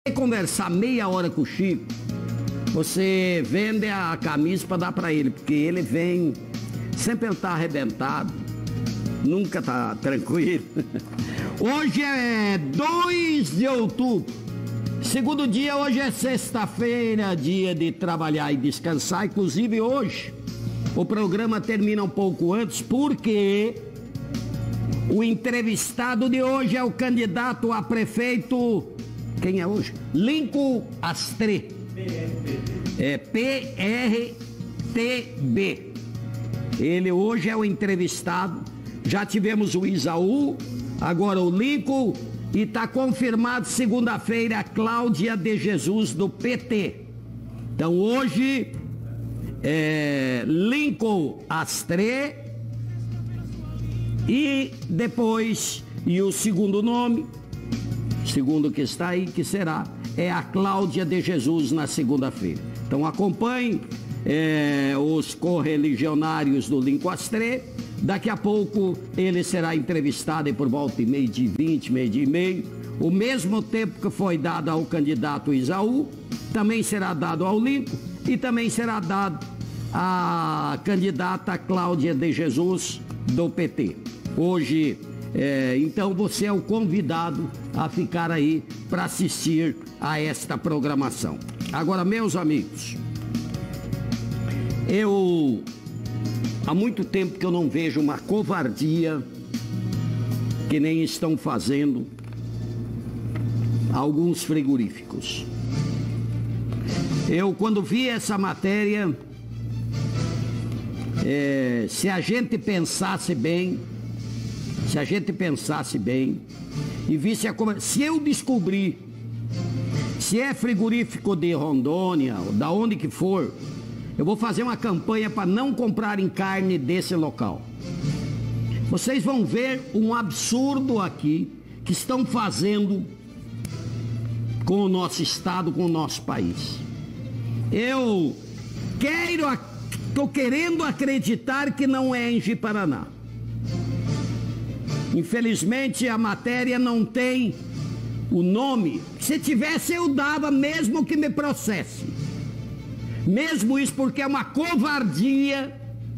conversar meia hora com o Chico, você vende a camisa para dar para ele, porque ele vem, sempre ele tá arrebentado, nunca tá tranquilo. Hoje é 2 de outubro, segundo dia, hoje é sexta-feira, dia de trabalhar e descansar. Inclusive hoje o programa termina um pouco antes, porque o entrevistado de hoje é o candidato a prefeito. Quem é hoje? Lincoln Astrê. É PRTB. Ele hoje é o entrevistado. Já tivemos o Isaú, agora o Lincoln, e está confirmado segunda-feira a Cláudia de Jesus do PT. Então hoje é Lincoln Astrê e depois, e o segundo nome, segundo que está aí, que será, é a Cláudia de Jesus na segunda-feira. Então acompanhe os correligionários do Lincoln Astrê. Daqui a pouco ele será entrevistado por volta de meio-dia 20, meio-dia e meio. O mesmo tempo que foi dado ao candidato Isaú, também será dado ao Lincoln e também será dado à candidata Cláudia de Jesus do PT. Hoje, então você é o convidado a ficar aí para assistir a esta programação. Agora, meus amigos, há muito tempo que eu não vejo uma covardia que nem estão fazendo alguns frigoríficos. Eu, quando vi essa matéria, se a gente pensasse bem e visse se eu descobrir se é frigorífico de Rondônia ou da onde que for, eu vou fazer uma campanha para não comprarem carne desse local. Vocês vão ver um absurdo aqui que estão fazendo com o nosso estado, com o nosso país. Eu estou querendo acreditar que não é em Ji-Paraná. Infelizmente a matéria não tem o nome. Se tivesse eu dava, mesmo que me processe. Mesmo isso, porque é uma covardia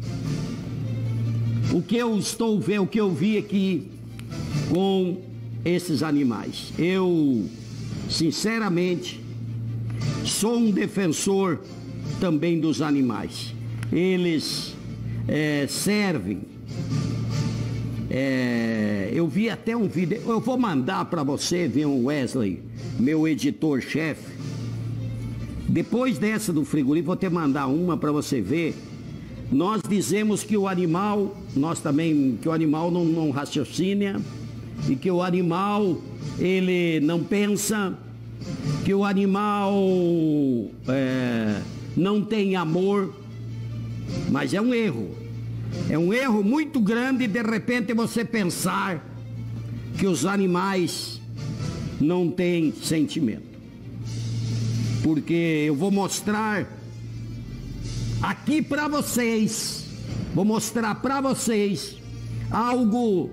o que eu estou vendo, o que eu vi aqui com esses animais. Eu, sinceramente, sou um defensor também dos animais. Eles servem. Eu vi até um vídeo, eu vou mandar para você, viu, Wesley, meu editor-chefe. Depois dessa do frigorífico, vou te mandar uma para você ver. Nós dizemos que o animal, que o animal não raciocina, e que o animal, ele não pensa, que o animal não tem amor, mas é um erro. É um erro muito grande, de repente, você pensar que os animais não têm sentimento. Porque eu vou mostrar aqui para vocês, algo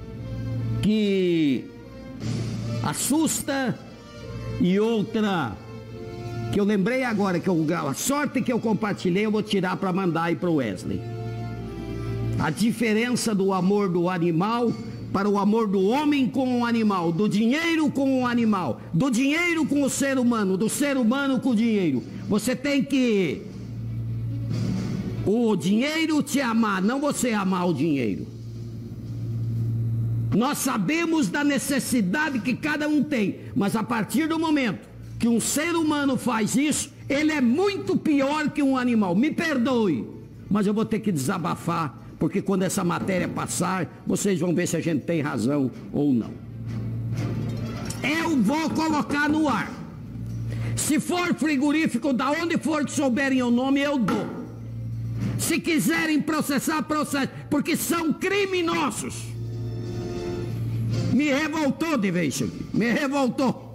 que assusta, e outra que eu lembrei agora, a sorte que eu compartilhei, eu vou tirar para mandar aí para o Wesley. A diferença do amor do animal para o amor do homem com o animal, do dinheiro com o animal, do dinheiro com o ser humano, do ser humano com o dinheiro. Você tem que o dinheiro te amar, não você amar o dinheiro. Nós sabemos da necessidade que cada um tem, mas a partir do momento que um ser humano faz isso, ele é muito pior que um animal. Me perdoe, mas eu vou ter que desabafar, porque quando essa matéria passar, vocês vão ver se a gente tem razão ou não. Eu vou colocar no ar. Se for frigorífico, da onde for que souberem o nome, eu dou. Se quiserem processar, processo, porque são criminosos. Me revoltou de ver isso aqui, me revoltou.